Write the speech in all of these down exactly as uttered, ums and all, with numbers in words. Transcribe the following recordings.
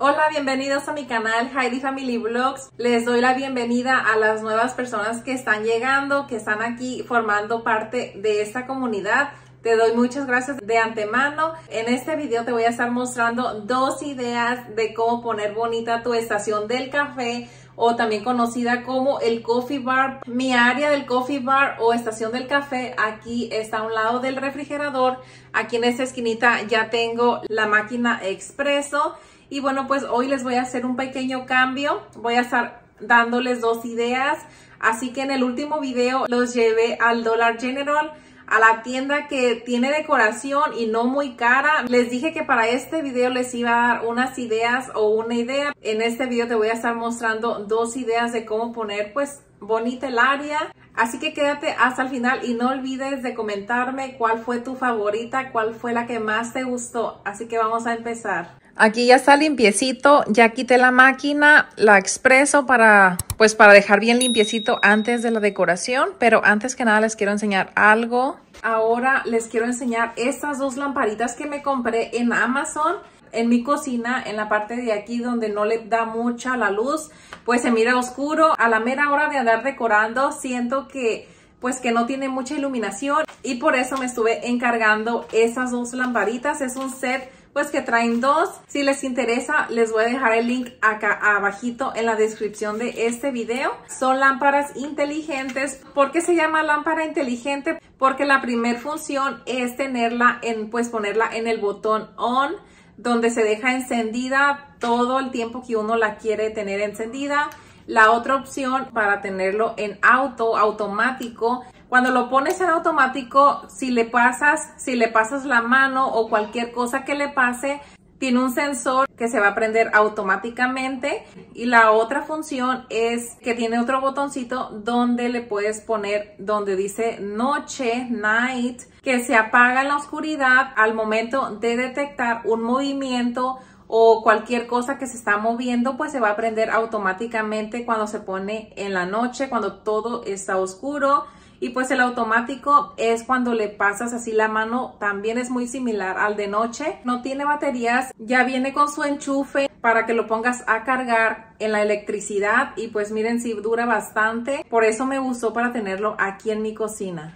Hola, bienvenidos a mi canal Heidi Family Vlogs. Les doy la bienvenida a las nuevas personas que están llegando, que están aquí formando parte de esta comunidad. Te doy muchas gracias de antemano. En este video te voy a estar mostrando dos ideas de cómo poner bonita tu estación del café, o también conocida como el coffee bar. Mi área del coffee bar o estación del café aquí está a un lado del refrigerador. Aquí en esta esquinita ya tengo la máquina expreso. Y bueno, pues hoy les voy a hacer un pequeño cambio. Voy a estar dándoles dos ideas. Así que en el último video los llevé al Dollar General, a la tienda que tiene decoración y no muy cara. Les dije que para este video les iba a dar unas ideas o una idea. En este video te voy a estar mostrando dos ideas de cómo poner pues bonita el área. Así que quédate hasta el final y no olvides de comentarme cuál fue tu favorita, cuál fue la que más te gustó. Así que vamos a empezar. Aquí ya está limpiecito, ya quité la máquina, la expreso para, pues para dejar bien limpiecito antes de la decoración, pero antes que nada les quiero enseñar algo. Ahora les quiero enseñar estas dos lamparitas que me compré en Amazon. En mi cocina, en la parte de aquí donde no le da mucha la luz, pues se mira oscuro. A la mera hora de andar decorando, siento que pues que no tiene mucha iluminación y por eso me estuve encargando esas dos lamparitas. Es un set pues que traen dos. Si les interesa, les voy a dejar el link acá abajito en la descripción de este video. Son lámparas inteligentes. ¿Por qué se llama lámpara inteligente? Porque la primera función es tenerla en, pues ponerla en el botón on, donde se deja encendida todo el tiempo que uno la quiere tener encendida. La otra opción para tenerlo en auto, automático. Cuando lo pones en automático, si le pasas, si le pasas la mano o cualquier cosa que le pase, tiene un sensor que se va a prender automáticamente. Y la otra función es que tiene otro botoncito donde le puedes poner, donde dice noche, night, que se apaga en la oscuridad al momento de detectar un movimiento o cualquier cosa que se está moviendo, pues se va a prender automáticamente cuando se pone en la noche, cuando todo está oscuro. Y pues el automático es cuando le pasas así la mano, también es muy similar al de noche. No tiene baterías, ya viene con su enchufe para que lo pongas a cargar en la electricidad. Y pues miren, si dura bastante, por eso me gustó para tenerlo aquí en mi cocina.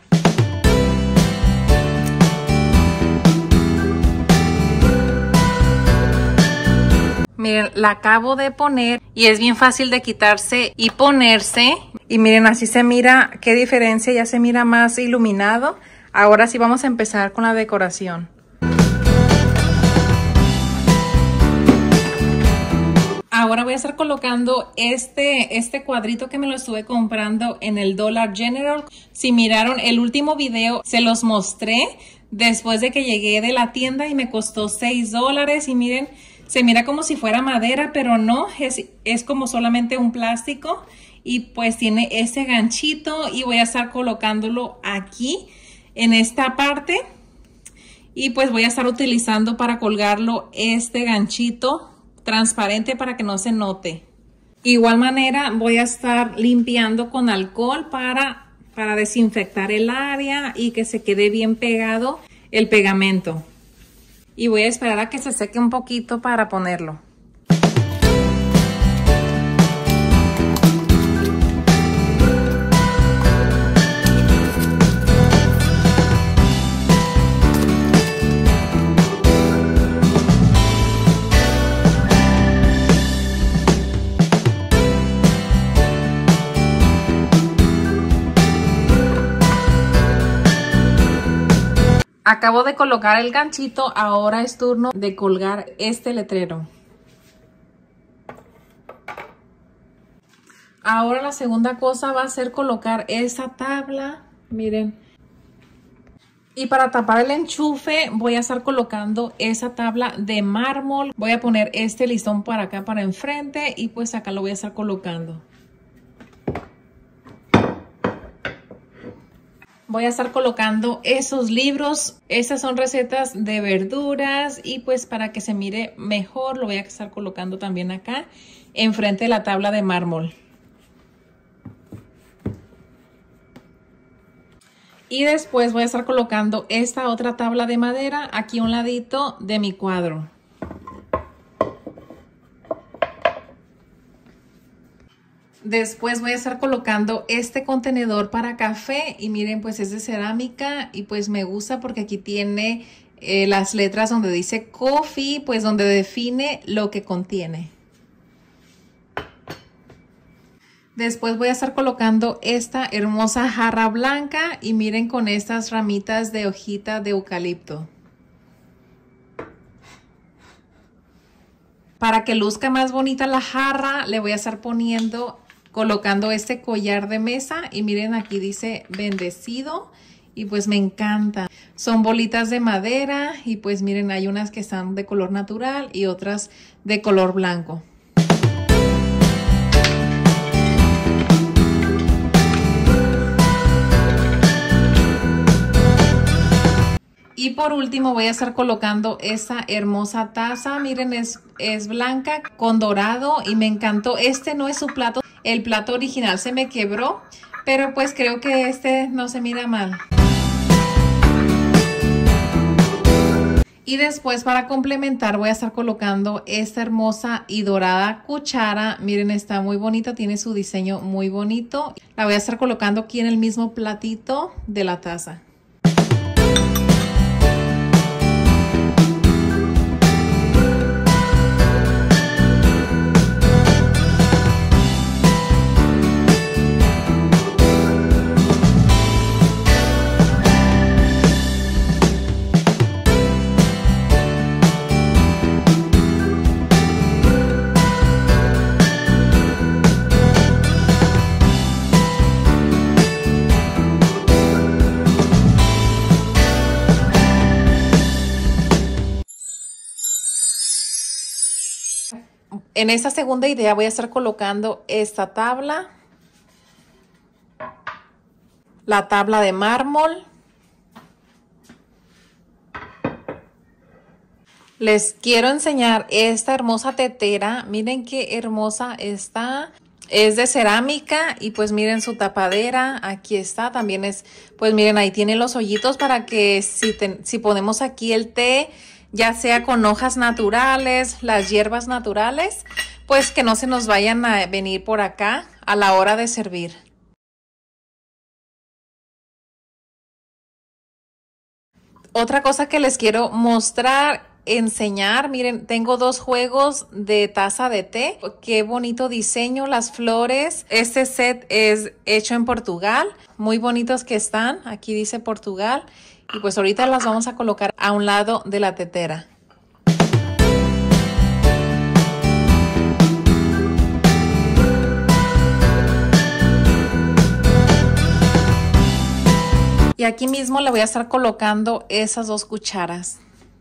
Miren, la acabo de poner y es bien fácil de quitarse y ponerse. Y miren, así se mira, qué diferencia, ya se mira más iluminado. Ahora sí vamos a empezar con la decoración. Ahora voy a estar colocando este, este cuadrito que me lo estuve comprando en el Dollar General. Si miraron el último video, se los mostré después de que llegué de la tienda y me costó seis dólares. Y miren, se mira como si fuera madera, pero no, es, es como solamente un plástico. Y pues tiene ese ganchito y voy a estar colocándolo aquí en esta parte. Y pues voy a estar utilizando para colgarlo este ganchito transparente para que no se note. Igual manera voy a estar limpiando con alcohol para, para desinfectar el área y que se quede bien pegado el pegamento. Y voy a esperar a que se seque un poquito para ponerlo. Acabo de colocar el ganchito, ahora es turno de colgar este letrero. Ahora la segunda cosa va a ser colocar esta tabla, miren. Y para tapar el enchufe voy a estar colocando esa tabla de mármol. Voy a poner este listón para acá, para enfrente, y pues acá lo voy a estar colocando. Voy a estar colocando esos libros. Estas son recetas de verduras y pues para que se mire mejor lo voy a estar colocando también acá enfrente de la tabla de mármol. Y después voy a estar colocando esta otra tabla de madera aquí a un ladito de mi cuadro. Después voy a estar colocando este contenedor para café y miren, pues es de cerámica y pues me gusta porque aquí tiene eh, las letras donde dice coffee, pues donde define lo que contiene. Después voy a estar colocando esta hermosa jarra blanca y miren con estas ramitas de hojita de eucalipto. Para que luzca más bonita la jarra, le voy a estar poniendo, colocando este collar de mesa y miren aquí dice bendecido y pues me encanta. Son bolitas de madera y pues miren hay unas que están de color natural y otras de color blanco. Y por último voy a estar colocando esta hermosa taza. Miren, es, es blanca con dorado y me encantó. Este no es su plato. El plato original se me quebró, pero pues creo que este no se mira mal. Y después para complementar voy a estar colocando esta hermosa y dorada cuchara. Miren, está muy bonita, tiene su diseño muy bonito. La voy a estar colocando aquí en el mismo platito de la taza. En esta segunda idea voy a estar colocando esta tabla, la tabla de mármol. Les quiero enseñar esta hermosa tetera. Miren qué hermosa está. Es de cerámica y pues miren su tapadera. Aquí está. También es, pues miren, ahí tiene los hoyitos para que si, te, si ponemos aquí el té, ya sea con hojas naturales, las hierbas naturales, pues que no se nos vayan a venir por acá a la hora de servir. Otra cosa que les quiero mostrar, enseñar, miren, tengo dos juegos de taza de té. Qué bonito diseño, las flores. Este set es hecho en Portugal, muy bonitos que están. Aquí dice Portugal. Y pues ahorita las vamos a colocar a un lado de la tetera. Y aquí mismo le voy a estar colocando esas dos cucharas.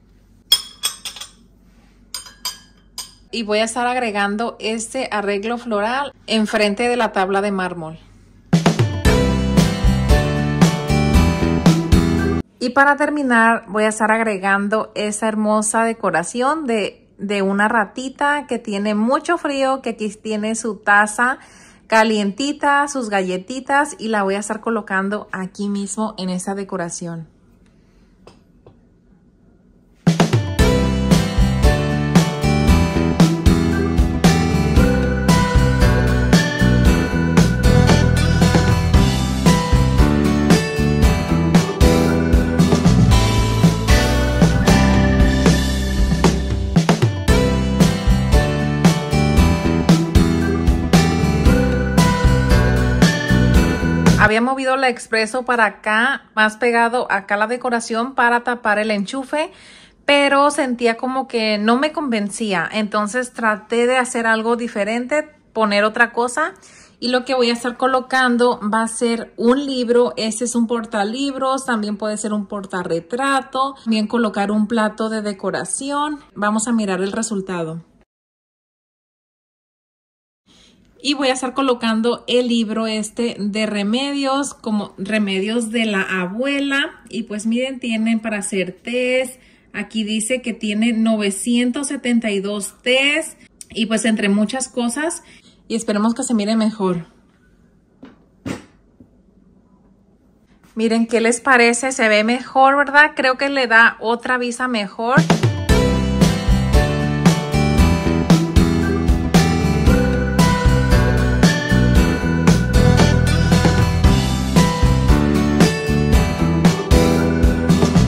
Y voy a estar agregando este arreglo floral enfrente de la tabla de mármol. Y para terminar voy a estar agregando esa hermosa decoración de, de una ratita que tiene mucho frío, que aquí tiene su taza calientita, sus galletitas y la voy a estar colocando aquí mismo en esa decoración. Había movido la expreso para acá, más pegado acá la decoración para tapar el enchufe, pero sentía como que no me convencía. Entonces traté de hacer algo diferente, poner otra cosa. Y lo que voy a estar colocando va a ser un libro. Este es un portalibros, también puede ser un portarretrato. También colocar un plato de decoración. Vamos a mirar el resultado. Y voy a estar colocando el libro este de remedios, como remedios de la abuela. Y pues miren, tienen para hacer tés. Aquí dice que tiene novecientos setenta y dos tés. Y pues entre muchas cosas. Y esperemos que se mire mejor. Miren qué les parece. Se ve mejor, ¿verdad? Creo que le da otra vista mejor.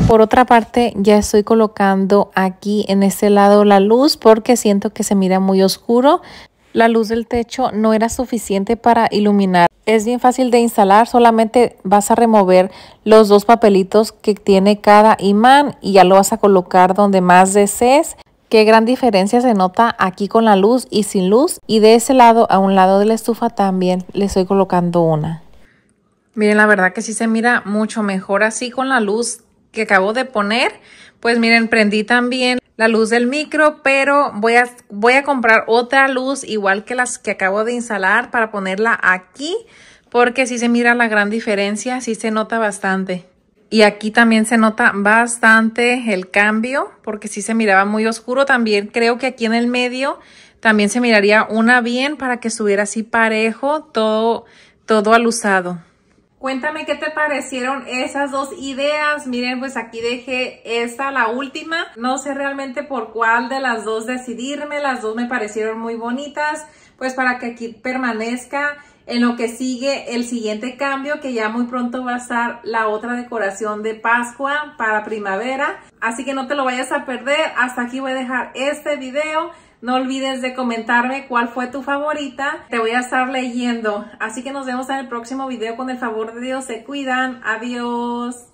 Por otra parte, ya estoy colocando aquí en este lado la luz porque siento que se mira muy oscuro. La luz del techo no era suficiente para iluminar. Es bien fácil de instalar, solamente vas a remover los dos papelitos que tiene cada imán y ya lo vas a colocar donde más desees. Qué gran diferencia se nota aquí con la luz y sin luz. Y de ese lado, a un lado de la estufa también le estoy colocando una. Miren, la verdad que sí se mira mucho mejor así con la luz que acabo de poner. Pues miren, prendí también la luz del micro, pero voy a, voy a comprar otra luz igual que las que acabo de instalar para ponerla aquí, porque sí se mira la gran diferencia, sí se nota bastante. Y aquí también se nota bastante el cambio, porque sí se miraba muy oscuro. También creo que aquí en el medio también se miraría una bien para que estuviera así parejo, todo, todo alusado. Cuéntame qué te parecieron esas dos ideas. Miren, pues aquí dejé esta, la última. No sé realmente por cuál de las dos decidirme. Las dos me parecieron muy bonitas. Pues para que aquí permanezca en lo que sigue el siguiente cambio, que ya muy pronto va a estar la otra decoración de Pascua para primavera. Así que no te lo vayas a perder. Hasta aquí voy a dejar este video. No olvides de comentarme cuál fue tu favorita. Te voy a estar leyendo. Así que nos vemos en el próximo video. Con el favor de Dios, se cuidan. Adiós.